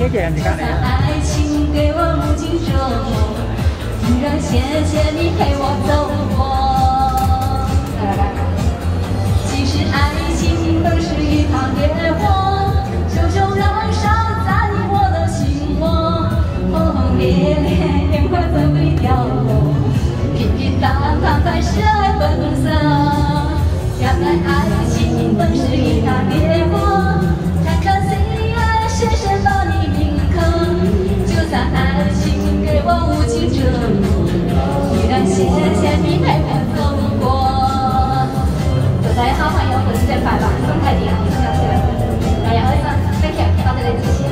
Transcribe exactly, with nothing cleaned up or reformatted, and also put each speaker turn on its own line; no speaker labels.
谢谢你看。
爱情给我无尽折磨，依然谢谢你陪我走过。来来来，其实爱情都是一场烈火，熊熊燃烧在你我的心窝，轰轰烈烈，烟花怎会凋落？平平淡淡才是爱本色。原来爱情都是一场烈火，看看岁月深深把你铭刻。就算爱情给我无情折磨，依然谢谢你陪我走过。祝大家好朋友，或者在拜吧，送快递啊，送下去了。大家好，thank you，到这里支持。